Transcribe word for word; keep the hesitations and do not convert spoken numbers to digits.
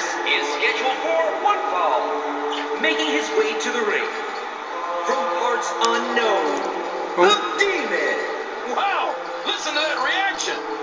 Mortis is scheduled for one fall. Making his way to the ring, from parts unknown, oh. the Demon. Wow! Listen to that reaction!